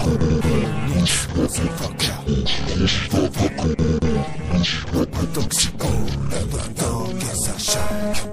Toxico, que ça chaque.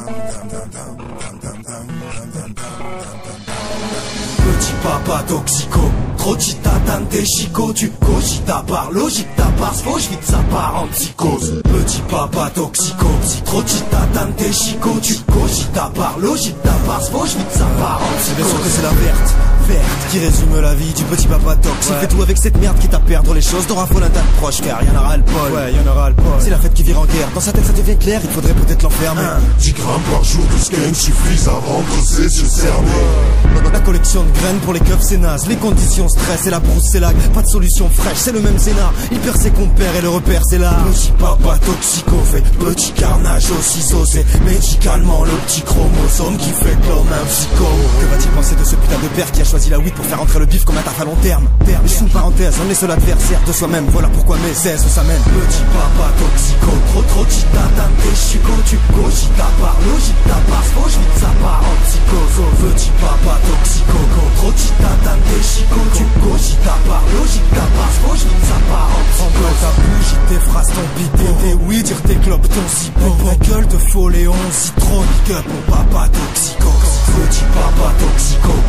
Petit papa toxico, trop chita tante chico, tu cogita par logique ta part, faut vite ça part en psychose. Petit papa toxico, trop chita tante chico, tu cogita par logique ta part, faut vite ça part en psychose. Bien sûr que c'est la verte qui résume la vie du petit papa toxique. Fais tout avec cette merde qui t'a perdre les choses. T'auras folle un tas de proches car y'en aura le pôle. Ouais, y'en aura le pôle. C'est la fête qui vire en guerre. Dans sa tête ça devient clair, il faudrait peut-être l'enfermer. 10 grammes par jour de skunk suffisent à rendre ses yeux cernés. La collection de graines pour les keufs c'est naze. Les conditions stress et la brousse c'est lag. Pas de solution fraîche, c'est le même scénar. Il perd ses compères et le repère c'est là. Petit papa toxico fait petit carnage au ciseau. C'est médicalement le petit chromosome qui fait comme un psycho. Que va-t-il penser de ce putain de père qui a choisi la weed pour faire entrer le bif comme un taf à long terme? Juste une parenthèse, on est seul adversaire de soi-même. Voilà pourquoi mes 16 s'amènent. Petit papa toxico, trop chita tante chico, tu cogita par logique ta part, faut vite ça part en psychose. Petit papa toxico, trop chita tante chico, tu cogita par logique ta part, faut vite ça part en psychose. Ta bougie, tes phrases, ton bidé, tes oui, dire tes clopes, ton zippo. Ta gueule de faux Léon, citronique, mon papa toxico. Petit papa toxico,